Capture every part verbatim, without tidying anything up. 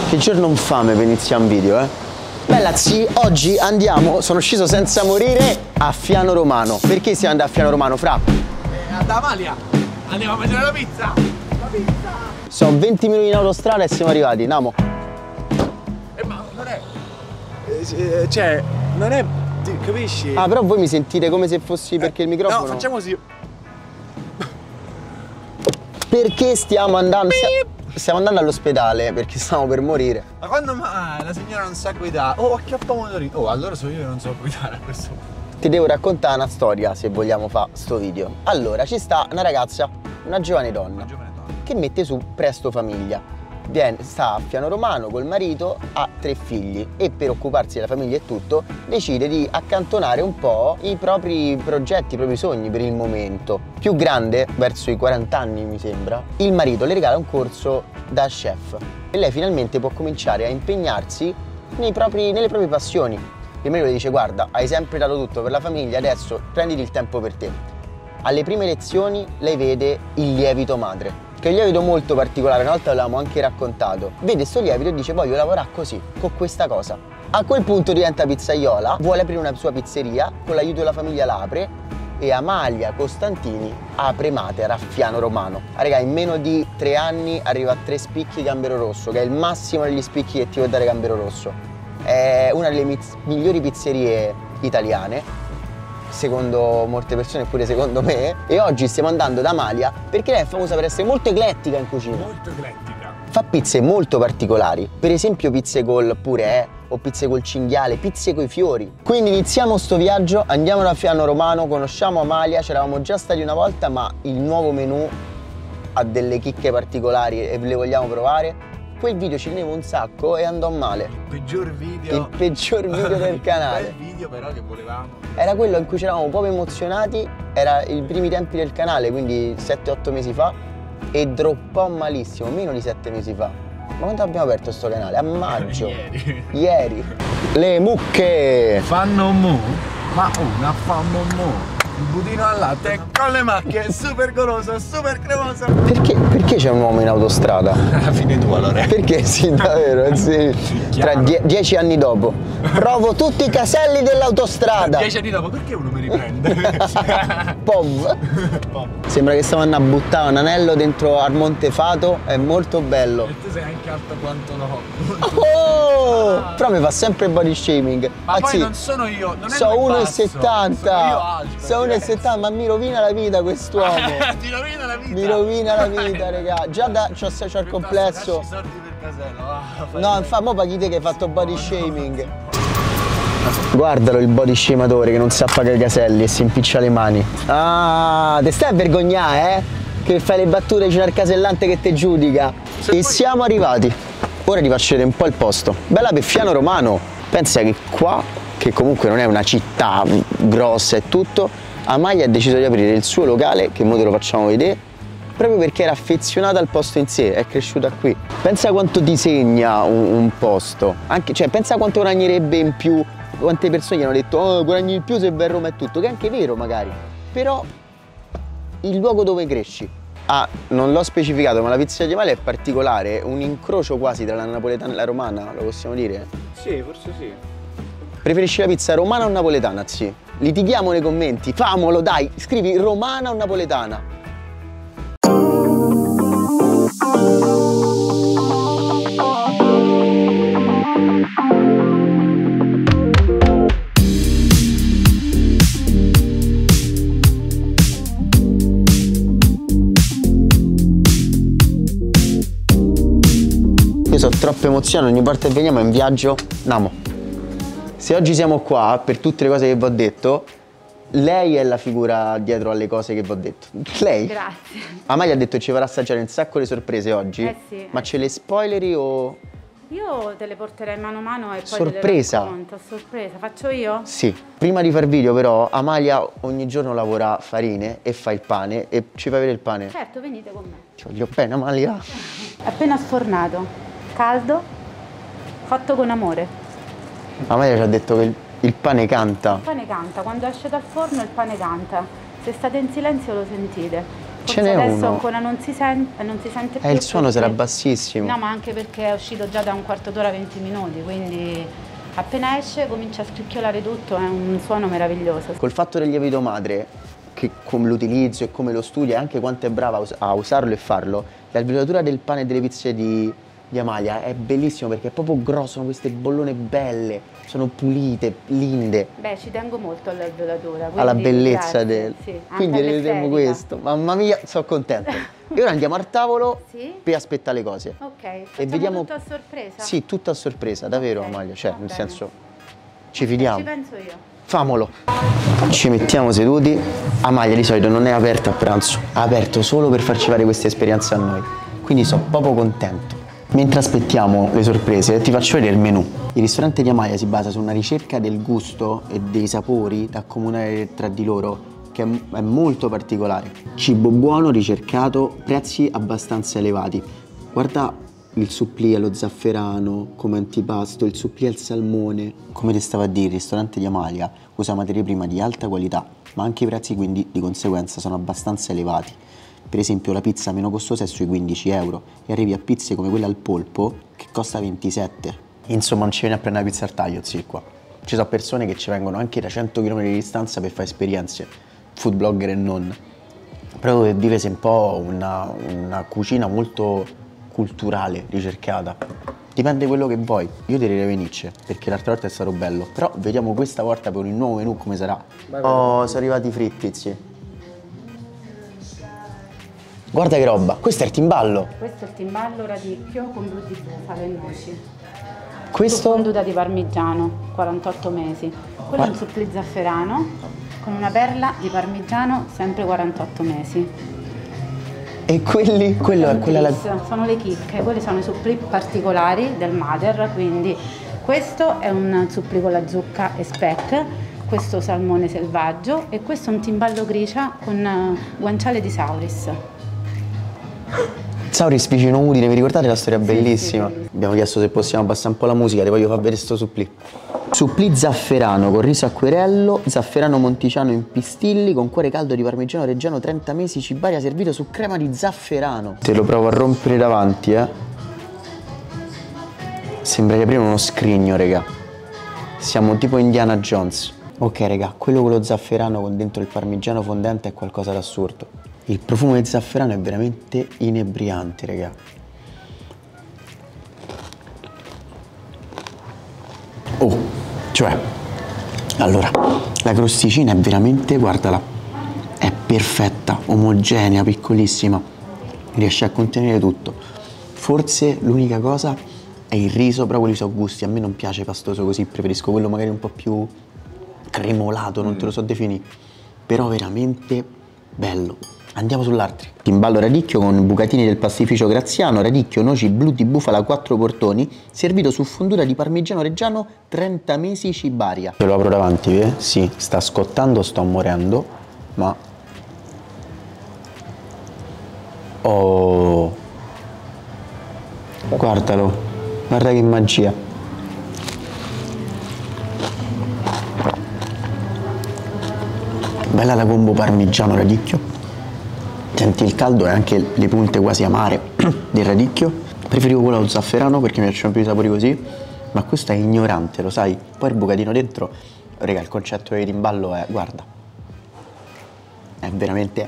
Che giorno infame per iniziare un video, eh? Bella zi, oggi andiamo, sono sceso senza morire a Fiano Romano. Perché siamo andati a Fiano Romano, fra? Eh, ad Amalia, andiamo a mangiare la pizza. La pizza! Sono venti minuti in autostrada e siamo arrivati, andiamo. Eh, ma non è... Eh, cioè, non è... Ti, capisci? Ah, però voi mi sentite come se fossi perché il microfono... No, facciamo così. Perché stiamo andando... Stiamo andando all'ospedale perché stiamo per morire. Ma quando mai la signora non sa guidare? Oh, acchiappa motorino. Oh, allora so io che non so guidare a questo punto. Ti devo raccontare una storia se vogliamo fare sto video. Allora, ci sta una ragazza, una giovane donna, Una giovane donna. che mette su presto famiglia. Viene, sta a Fiano Romano col marito, ha tre figli e per occuparsi della famiglia e tutto decide di accantonare un po' i propri progetti, i propri sogni per il momento. Più grande, verso i quaranta anni mi sembra, il marito le regala un corso da chef e lei finalmente può cominciare a impegnarsi nei propri, nelle proprie passioni. Il marito le dice: guarda, hai sempre dato tutto per la famiglia, adesso prenditi il tempo per te. Alle prime lezioni lei vede il lievito madre, che è un lievito molto particolare, una volta l'avevamo anche raccontato. Vede sto lievito e dice: voglio lavorare così, con questa cosa. A quel punto diventa pizzaiola, vuole aprire una sua pizzeria, con l'aiuto della famiglia l'apre e Amalia Costantini apre Mater a Fiano Romano. Ah, raga, in meno di tre anni arriva a tre spicchi Gambero Rosso, che è il massimo degli spicchi che ti può dare Gambero Rosso. È una delle migliori pizzerie italiane, secondo molte persone, pure secondo me, e oggi stiamo andando da Amalia perché lei è famosa per essere molto eclettica in cucina. Molto eclettica. Fa pizze molto particolari, per esempio pizze col purè o pizze col cinghiale, pizze coi fiori. Quindi iniziamo sto viaggio, andiamo da Fiano Romano, conosciamo Amalia, c'eravamo già stati una volta, ma il nuovo menù ha delle chicche particolari e le vogliamo provare. Quel video ci tenevo un sacco e andò male. Il peggior video. Il peggior video del canale. Il video però che volevamo. Era quello in cui c'eravamo proprio emozionati, era i primi tempi del canale, quindi sette otto mesi fa, e droppò malissimo, meno di sette mesi fa. Ma quando abbiamo aperto sto canale? A maggio. Ieri. Ieri. Le mucche! Fanno mu? Ma una fanno mu. Il budino al latte con le macchie, super goloso, super cremoso. Perché, perché c'è un uomo in autostrada? Alla fine tu allora. Perché sì, davvero, sì. Tra die dieci anni dopo. Provo tutti i caselli dell'autostrada. Dieci anni dopo, perché uno mi riprende? Pov. Sembra che stiamo andando a buttare un anello dentro al Montefato, è molto bello. E tu sei anche alto quanto no. Oh! Ah. Però mi fa sempre body shaming. Ma Anzi, poi non sono io, non è so lui uno e basso, settanta. sono io alto. So uno e settanta, ma mi rovina la vita quest'uomo. Ti rovina la vita. Mi rovina la vita, raga. Già da c'ho, c'ho il complesso. Dacci i soldi per casello, va. No, infatti, mo paghi te che hai fatto body shaming. Guardalo il body shamatore che non sa pagare i caselli e si impiccia le mani. Ah, te stai a vergognare, eh? Che fai le battute, c'è il casellante che te giudica. Se e poi... siamo arrivati. Ora ti faccio vedere un po' il posto. Bella per Fiano Romano. Pensa che qua, che comunque non è una città grossa e tutto, Amalia ha deciso di aprire il suo locale, che mo te lo facciamo vedere, proprio perché era affezionata al posto in sé, è cresciuta qui. Pensa quanto ti segna un, un posto, anche, cioè pensa quanto guadagnerebbe in più, quante persone gli hanno detto oh, guadagni in più se vai a Roma e tutto, che è anche vero magari, però il luogo dove cresci. Ah, non l'ho specificato, ma la pizzeria di Amalia è particolare, un incrocio quasi tra la napoletana e la romana, lo possiamo dire? Sì, forse sì. Preferisci la pizza romana o napoletana, zi? Litighiamo nei commenti, famolo dai, scrivi romana o napoletana. Io sono troppo emozionato, ogni volta che veniamo in viaggio, andiamo. Se oggi siamo qua per tutte le cose che vi ho detto, lei è la figura dietro alle cose che vi ho detto. Lei? Grazie. Amalia ha detto che ci farà assaggiare un sacco di sorprese oggi. Eh sì. Ma ce le spoileri o... Io te le porterei mano a mano e poi sorpresa. te le racconto. Sorpresa. Faccio io? Sì. Prima di far video però, Amalia ogni giorno lavora farine e fa il pane e ci fa vedere il pane. Certo, venite con me. Ti voglio bene, Amalia. Appena sfornato. Caldo, fatto con amore. Amalia ci ha detto che il, il pane canta. Il pane canta, quando esce dal forno il pane canta. Se state in silenzio lo sentite. Ce n'è adesso uno. ancora non si sente, non si sente più. Eh, il suono perché... sarà bassissimo. No, ma anche perché è uscito già da un quarto d'ora, venti minuti, quindi appena esce comincia a scricchiolare tutto, è un suono meraviglioso. Col fatto del lievito madre, che come l'utilizzo e come lo studia e anche quanto è brava a, us a usarlo e farlo, la velatura del pane e delle pizze di, di Amalia è bellissimo perché è proprio grosso, sono queste bollone belle, sono pulite, linde. Beh, ci tengo molto all'alveolatura. Alla bellezza grazie, del... sì, Quindi erediteremo questo. Mamma mia, sono contento. E ora andiamo al tavolo sì? per aspettare le cose. Ok, facciamo e vediamo... tutto a sorpresa? Sì, tutto a sorpresa, davvero okay, Amalia, cioè nel bene. senso ci fidiamo. Ci penso io. Famolo. Ci mettiamo seduti. Amalia di solito non è aperta a pranzo, è aperto solo per farci fare queste esperienze a noi. Quindi sono proprio contento. Mentre aspettiamo le sorprese ti faccio vedere il menù. Il ristorante di Amalia si basa su una ricerca del gusto e dei sapori da accomunare tra di loro che è molto particolare. Cibo buono, ricercato, prezzi abbastanza elevati. Guarda il supplì allo zafferano come antipasto, il supplì al salmone. Come ti stavo a dire, il ristorante di Amalia usa materie prime di alta qualità, ma anche i prezzi quindi di conseguenza sono abbastanza elevati. Per esempio la pizza meno costosa è sui quindici euro e arrivi a pizze come quella al polpo che costa ventisette. Insomma non ci viene a prendere la pizza al taglio, zii, qua. Ci sono persone che ci vengono anche da cento chilometri di distanza per fare esperienze, food blogger e non. Proprio per vivere un po' una, una cucina molto culturale, ricercata. Dipende quello che vuoi. Io direi venirci, perché l'altra volta è stato bello. Però vediamo questa volta per il nuovo menù come sarà. Oh, sono arrivati i fritti, zii. Guarda che roba, questo è il timballo. Questo è il timballo radicchio con blu di bufala e noci. Questo? Fonduta di parmigiano, quarantotto mesi. Quello è un supplì zafferano con una perla di parmigiano, sempre quarantotto mesi. E quelli? Quello è quella la... Sono le chicche, quelli sono i supplì particolari del Mater, quindi questo è un supplì con la zucca e speck, questo salmone selvaggio e questo è un timballo gricia con guanciale di sauris. Sauris vicino Udine, vi ricordate la storia bellissima? Sì, sì. Abbiamo chiesto se possiamo passare un po' la musica, ti voglio far vedere sto supplì. Supplì zafferano con riso acquerello, zafferano monticiano in pistilli con cuore caldo di parmigiano reggiano trenta mesi cibaria servito su crema di zafferano. Te lo provo a rompere davanti, eh. Sembra di aprire uno scrigno, raga. Siamo tipo Indiana Jones. Ok, raga, quello con lo zafferano con dentro il parmigiano fondente è qualcosa d'assurdo. Il profumo di zafferano è veramente inebriante, raga. Oh, cioè, allora, la crosticina è veramente, guardala, è perfetta, omogenea, piccolissima, riesce a contenere tutto. Forse l'unica cosa è il riso, però quelli sono gusti, a me non piace pastoso così, preferisco quello magari un po' più cremolato, non te lo so definire, però veramente bello. Andiamo sull'altro. Timballo radicchio con bucatini del pastificio Graziano, radicchio, noci blu di bufala quattro portoni, servito su fondura di parmigiano reggiano trenta mesi cibaria. Te lo apro davanti, eh? Sì, sta scottando, sto morendo, ma... Oh! Guardalo, guarda che magia. Bella la combo parmigiano radicchio. Senti il caldo e anche le punte quasi amare del radicchio. Preferivo quello allo zafferano perché mi piacciono più i sapori così, ma questo è ignorante, lo sai? Poi il bucatino dentro, raga, il concetto di timballo è, guarda, è veramente...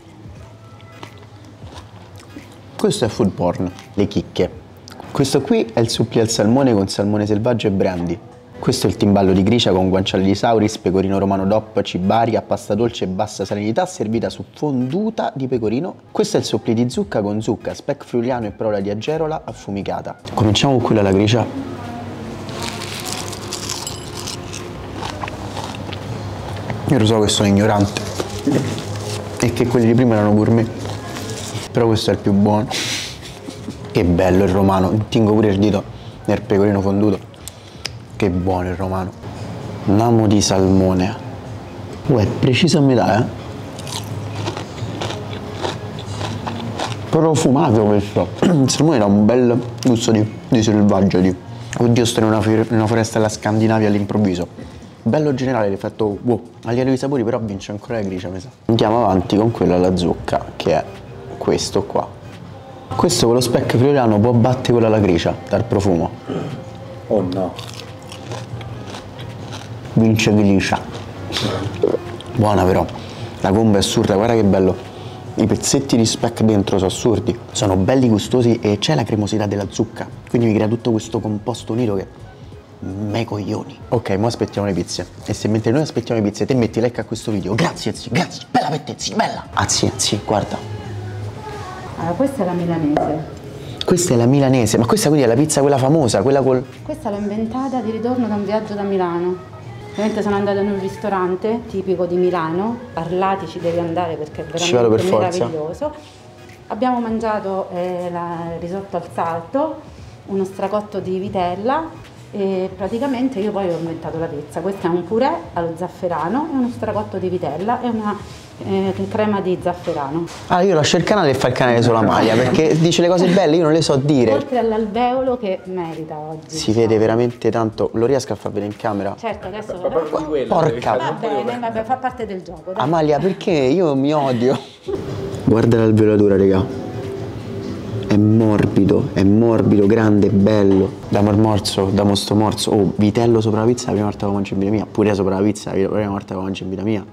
Questo è food porn, le chicche. Questo qui è il supplì al salmone con salmone selvaggio e brandy. Questo è il timballo di gricia con guanciale di sauris, pecorino romano D O P, cibaria, pasta dolce e bassa salinità servita su fonduta di pecorino. Questo è il supplì di zucca con zucca, speck friuliano e provola di agerola affumicata. Cominciamo con quella alla gricia. Io lo so che sono ignorante e che quelli di prima erano gourmet, però questo è il più buono. Che bello il romano, tingo pure il dito nel pecorino fonduto. Che buono il romano. Namo di salmone. Oh, è preciso a metà, eh. Profumato questo. Il salmone ha un bel gusto di, di selvaggio, di... Oddio, sto in una, in una foresta della Scandinavia all'improvviso. Bello generale, l'effetto wow. A livello di sapori però vince ancora la gricia, mi sa. Andiamo avanti con quella alla zucca, che è questo qua. Questo con lo speck friulano può battere con la lacricia dal profumo. Oh no. Vince gricia. Buona però, la combo è assurda, guarda che bello. I pezzetti di speck dentro sono assurdi, sono belli gustosi e c'è la cremosità della zucca, quindi mi crea tutto questo composto unito che me coglioni. Ok, mo aspettiamo le pizze. E se mentre noi aspettiamo le pizze te metti like a questo video, grazie zio, grazie, bella per te zio, bella. Ah sì, sì, guarda. Allora, questa è la milanese. Questa è la milanese, ma questa quindi è la pizza quella famosa, quella col... Questa l'ho inventata di ritorno da un viaggio da Milano. Ovviamente sono andata in un ristorante tipico di Milano, Parlati ci devi andare perché è Ci vado per veramente forza. meraviglioso. Abbiamo mangiato eh, la- il risotto al salto, uno stracotto di vitella e praticamente io poi ho inventato la pizza. Questo è un purè allo zafferano e uno stracotto di vitella e una eh, crema di zafferano. Ah, io lascio il canale e fa il canale sulla maglia perché dice le cose belle, io non le so dire. Oltre all'alveolo che merita oggi. Si vede veramente tanto, lo riesco a far vedere in camera? Certo, adesso Ma proprio di quella, Porca. va bene, vabbè, fa parte del gioco. Dai. Amalia, perché io mi odio? Guarda l'alveolatura, raga. È morbido, è morbido, grande, bello. Da mormorzo, da mosto morso. Oh, vitello sopra la pizza, la prima volta che lo mangio in vita mia. Pure sopra la pizza, la prima volta che lo mangio in vita mia.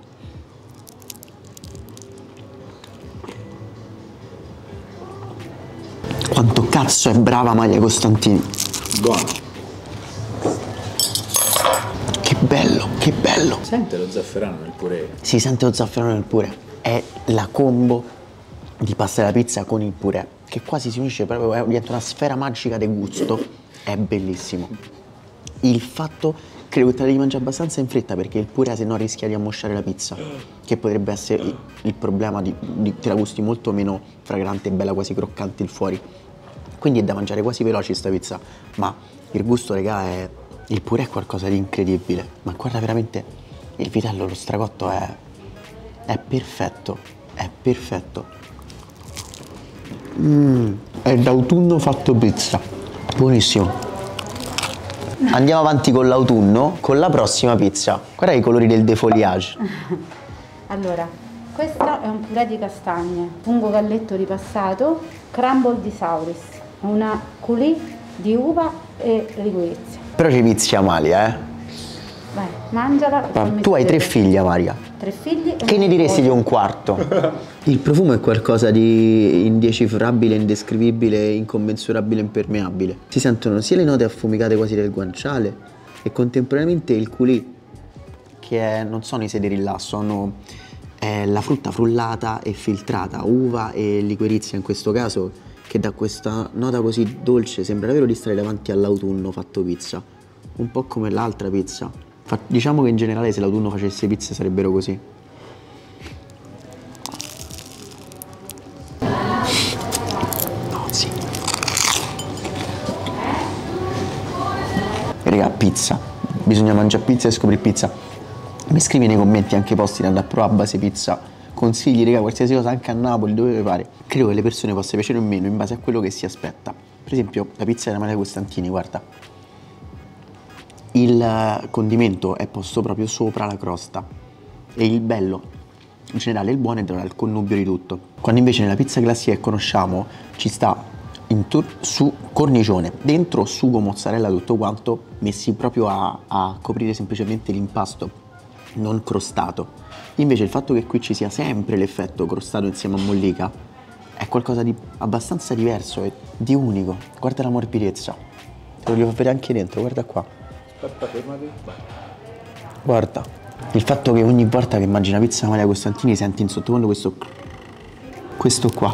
Quanto cazzo è brava Amalia Costantini. Buono. Che bello, che bello. Sente lo zafferano nel purè. Si sente lo zafferano nel purè. È la combo di pasta alla pizza con il purè, che quasi si unisce proprio, è- diventa una sfera magica del gusto. È bellissimo. Il fatto, credo che te la devi mangiare abbastanza in fretta perché il purè se no rischia di ammosciare la pizza, che potrebbe essere il, il problema di, di te la gusti molto meno fragrante e bella, quasi croccante il fuori. Quindi è da mangiare quasi veloce sta pizza, ma il gusto, regà, è... il purè è qualcosa di incredibile. Ma guarda veramente, il vitello, lo stracotto è... è perfetto, è perfetto. Mmm, è d'autunno fatto pizza. Buonissimo. Andiamo avanti con l'autunno, con la prossima pizza. Guarda i colori del defoliage. Allora, questo è un purè di castagne, fungo galletto ripassato, crumble di sauris, una coulis di uva e liquirizia. Però ci pizzi Amalia, eh. Vai, mangiala. e Ma fammi tu hai tre sapere. figli, Amalia. Tre figli e Che ne un diresti di nipote. un quarto? Il profumo è qualcosa di indecifrabile, indescrivibile, incommensurabile, impermeabile. Si sentono sia le note affumicate quasi del guanciale e contemporaneamente il coulis, che è, non sono i sedi di rillasso, sono è la frutta frullata e filtrata, uva e liquirizia in questo caso, che dà questa nota così dolce, sembra davvero di stare davanti all'autunno fatto pizza, un po' come l'altra pizza. Fa- diciamo che in generale se l'autunno facesse pizze sarebbero così. No, sì. Raga, pizza. Bisogna mangiare pizza e scoprire pizza. Mi scrivi nei commenti anche i posti da andare a provare a base pizza. Consigli, raga, qualsiasi cosa, anche a Napoli, dove vi pare. Credo che le persone possa piacere o meno in base a quello che si aspetta. Per esempio, la pizza della Amalia Costantini, guarda. Il eh, condimento è posto proprio sopra la crosta. E il bello, in generale il buono è il connubio di tutto. Quando invece nella pizza classica che conosciamo ci sta intor- su cornicione, dentro sugo, mozzarella, tutto quanto messi proprio a, a coprire semplicemente l'impasto, non crostato. Invece il fatto che qui ci sia sempre l'effetto crostato insieme a mollica è qualcosa di abbastanza diverso e di unico. Guarda la morbidezza. Te lo voglio far vedere anche dentro, guarda qua. Aspetta, fermati. Guarda, il fatto che ogni volta che mangi una pizza Amalia Costantini senti in sottofondo questo questo qua.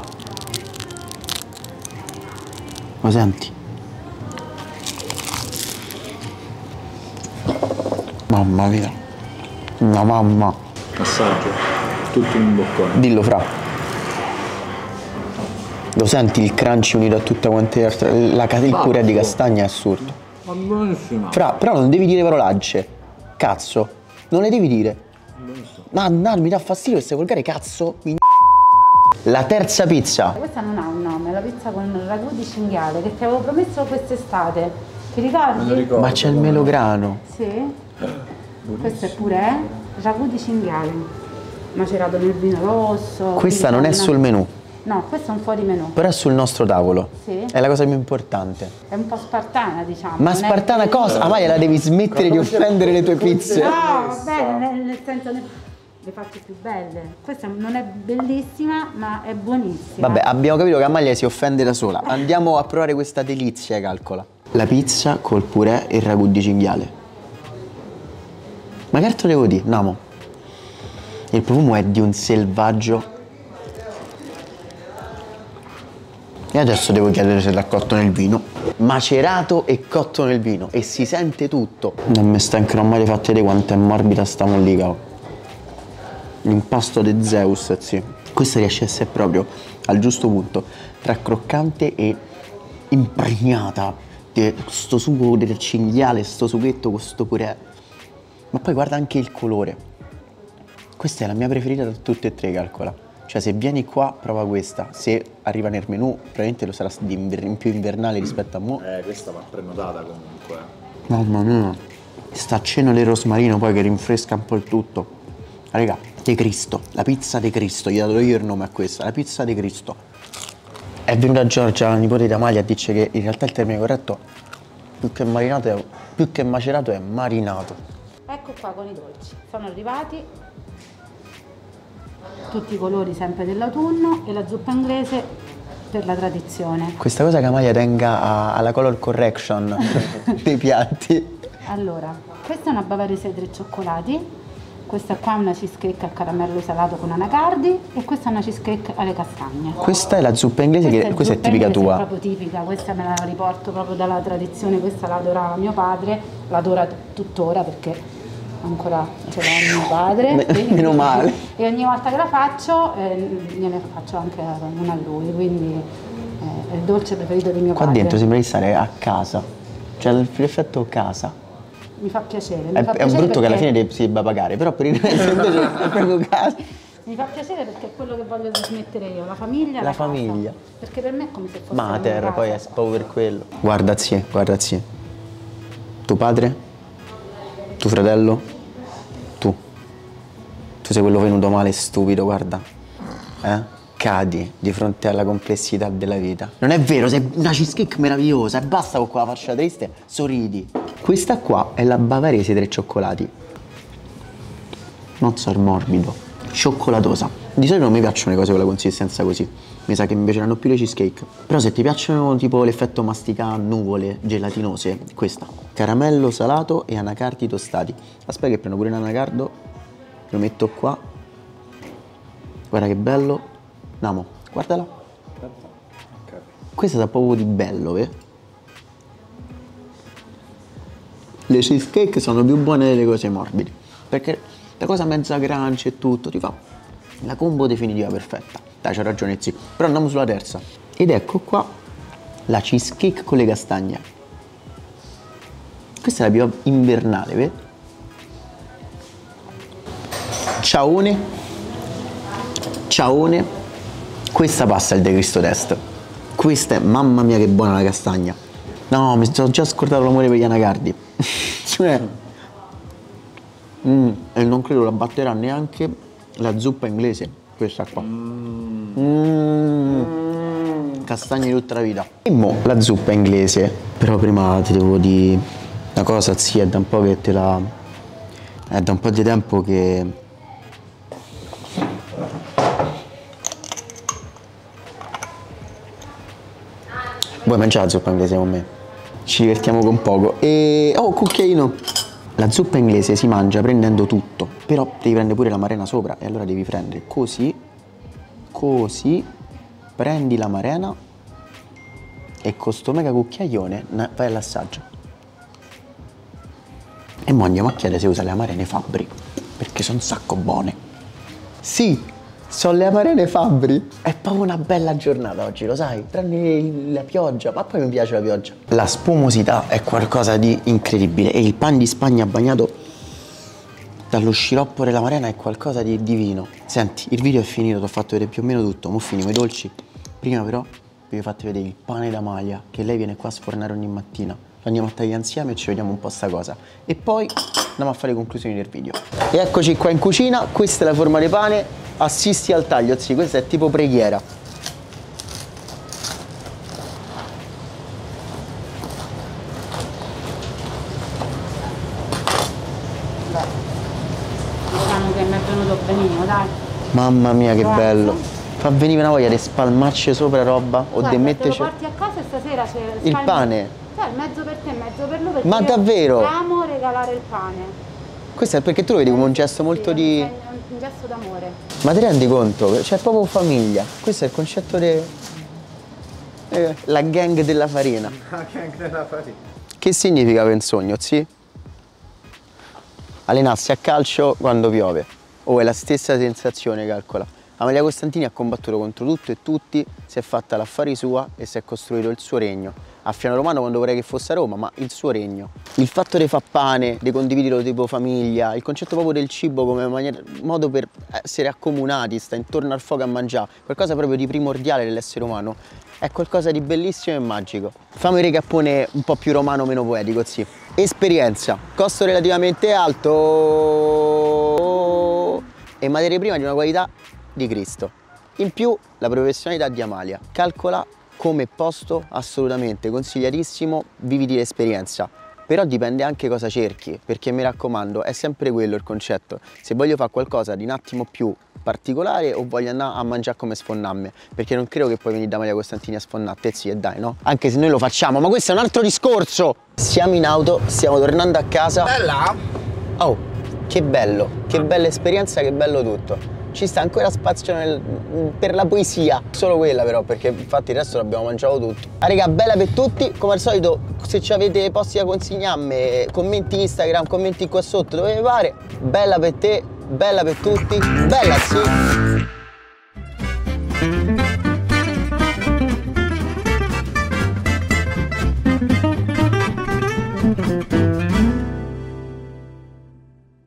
Lo senti? Mamma mia. Una mamma. Assaggio. Tutto in un boccone. Dillo fra. Lo senti il crunch unito a tutte quante le altre. La, il purè di castagna è assurdo. Ma buonissima. Fra, però non devi dire parolacce. Cazzo. Non le devi dire. Ma no, mi dà fastidio queste volgare cazzo. Mi... La terza pizza. Questa non ha un nome, è la pizza con il ragù di cinghiale che ti avevo promesso quest'estate. Ti ricordi? Me lo ricordo. Ma c'è il melograno. Sì. Questo è purè, ragù di cinghiale. macerato nel vino rosso. Questa non è una... sul menù. No, questo è un fuori menù. Però è sul nostro tavolo. Sì. È la cosa più importante. È un po' spartana, diciamo. Ma non spartana è... cosa? Amaia, la devi smettere di offendere le tue pizze. No, va bene, nel, nel senso ne, le faccio più belle. Questa non è bellissima, ma è buonissima. Vabbè, abbiamo capito che Amalia si offende da sola. Andiamo a provare questa delizia, calcola. La pizza col purè e il ragù di cinghiale. Ma che altro devo dire? Namo. Il profumo è di un selvaggio. E adesso devo chiedere se l'ha cotto nel vino. Macerato e cotto nel vino. E si sente tutto. Non mi stancherò mai di fatti vedere quanto è morbida sta mollica. L'impasto di Zeus, sì. Questa riesce a essere proprio al giusto punto tra croccante e impregnata di sto sugo del cinghiale, sto sughetto con sto purè. Ma poi guarda anche il colore. Questa è la mia preferita da tutte e tre, calcola. Cioè se vieni qua prova questa, se arriva nel menù probabilmente lo sarà di inver- in più invernale rispetto a mo'. Eh, questa va prenotata comunque. Mamma mia, sta accenno di rosmarino poi che rinfresca un po' il tutto. Raga, De Cristo, la pizza De Cristo, gli ho dato io il nome a questa, la pizza De Cristo. È venuta Giorgia, la nipote di Amalia, a dirci che in realtà il termine corretto, più che marinato, è, più che macerato, è marinato. Ecco qua con i dolci, sono arrivati tutti i colori sempre dell'autunno e la zuppa inglese per la tradizione. Questa cosa che Amalia tenga a, alla color correction dei piatti. Allora, questa è una bavarese ai tre cioccolati, questa qua è una cheesecake a caramello salato con anacardi e questa è una cheesecake alle castagne. Questa è la zuppa inglese, questa che è questa è tipica tua. È proprio tipica, questa me la riporto proprio dalla tradizione, questa la adorava mio padre, l'adora tuttora perché ancora ce l'ha mio padre. Quindi, meno male. E ogni volta che la faccio eh, gliene faccio anche una a lui, quindi eh, è il dolce preferito di mio Qua padre. dentro sembra di stare a casa, cioè l'effetto casa. Mi fa piacere. Mi È, fa è piacere brutto che alla perché... fine si debba pagare, però per il resto invece è proprio casa. Mi fa piacere perché è quello che voglio trasmettere io, la famiglia. La la famiglia. Casa. Perché per me è come se fosse Mater, una poi è casa. proprio per quello. Guarda zie, guarda zie. Tuo padre? Tuo fratello? Tu. Tu sei quello venuto male stupido, guarda. Eh? Cadi di fronte alla complessità della vita. Non è vero, sei una cheesecake meravigliosa e basta con quella faccia triste, sorridi. Questa qua è la bavarese tre cioccolati. Non so, il morbido, cioccolatosa. Di solito non mi piacciono le cose con la consistenza così. Mi sa che mi piaceranno più le cheesecake. Però se ti piacciono tipo l'effetto mastica nuvole gelatinose, questa. Caramello salato e anacardi tostati. Aspetta che prendo pure un anacardo, lo metto qua. Guarda che bello. Namo, guardala. Questa sa proprio di bello, eh? Le cheesecake sono più buone delle cose morbide, perché la cosa mezza crunch e tutto ti fa la combo definitiva perfetta. Dai, c'ho ragione, sì. Però andiamo sulla terza. Ed ecco qua la cheesecake con le castagne. Questa è la più invernale, vedi? Ciaone. Ciaone. Questa passa il De Cristo test. Questa è, mamma mia che buona la castagna. No, mi sono già scordato l'amore per gli anacardi. Cioè, mm, e non credo la batterà neanche la zuppa inglese, questa qua. Mm. Mm. Castagne di tutta la vita. E mo la zuppa inglese, però prima ti devo dire una cosa, zia, è da un po' che te la... è da un po' di tempo che... Vuoi mangiare la zuppa inglese con me? Ci divertiamo con poco. E... oh, cucchiaino! La zuppa inglese si mangia prendendo tutto, però devi prendere pure la marena sopra e allora devi prendere così, così, prendi la marena e con sto mega cucchiaione vai all'assaggio. E mo andiamo a chiedere se usa le amarene Fabbri, perché sono un sacco buone. Sì! Sono le amarene Fabbri. È proprio una bella giornata oggi, lo sai? Tranne la pioggia, ma poi mi piace la pioggia. La spumosità è qualcosa di incredibile e il pan di Spagna bagnato dallo sciroppo della marena è qualcosa di divino. Senti, il video è finito, ti ho fatto vedere più o meno tutto. Mo' finiamo i dolci. Prima però vi ho fatto vedere il pane d'Amalia, che lei viene qua a sfornare ogni mattina. Lo andiamo a tagliare insieme e ci vediamo un po' sta cosa. E poi andiamo a fare le conclusioni del video. E eccoci qua in cucina, questa è la forma di pane, assisti al taglio, sì, questa è tipo preghiera. Diciamo che mi è venuto benissimo, dai. Mamma mia che Grazie. bello. Fa venire una voglia di spalmarci sopra roba o Guarda, di te metterci lo porti a casa e stasera c'è il pane. Cioè, mezzo per te, mezzo per lui. Perché Ma davvero? io amo regalare il pane. Questo è perché tu lo vedi come un gesto molto Sì, di... è un, un gesto d'amore. Ma ti rendi conto? C'è proprio famiglia. Questo è il concetto di... Eh, la gang della farina. La gang della farina. Che significa per un sogno, sì? Allenarsi a calcio quando piove. Oh, è la stessa sensazione, calcola. Amalia Costantini ha combattuto contro tutto e tutti, si è fatta l'affari sua e si è costruito il suo regno. A Fiano Romano quando vorrei che fosse a Roma, ma il suo regno. Il fatto di far pane, di condividerlo tipo famiglia, il concetto proprio del cibo come maniera, modo per essere accomunati, sta intorno al fuoco a mangiare, qualcosa proprio di primordiale dell'essere umano, è qualcosa di bellissimo e magico. Fammi vedere che pone un po' più romano, meno poetico, sì. Esperienza, costo relativamente alto e materie prime di una qualità di Cristo. In più la professionalità di Amalia. Calcola come posto assolutamente consigliatissimo, viviti l'esperienza. Però dipende anche cosa cerchi, perché mi raccomando è sempre quello il concetto. Se voglio fare qualcosa di un attimo più particolare o voglio andare a mangiare come sfonnamme, perché non credo che poi venire da Amalia Costantini a sfonnate, sì e dai, no? Anche se noi lo facciamo, ma questo è un altro discorso! Siamo in auto, stiamo tornando a casa. Bella! Oh, che bello, che bella esperienza, che bello tutto. Ci sta ancora spazio nel, per la poesia, solo quella però, perché infatti il resto l'abbiamo mangiato tutto. Ah raga, bella per tutti, come al solito se ci avete posti da consigliarmi, commenti Instagram, commenti qua sotto, dove vi pare. Bella per te, bella per tutti, bella sì!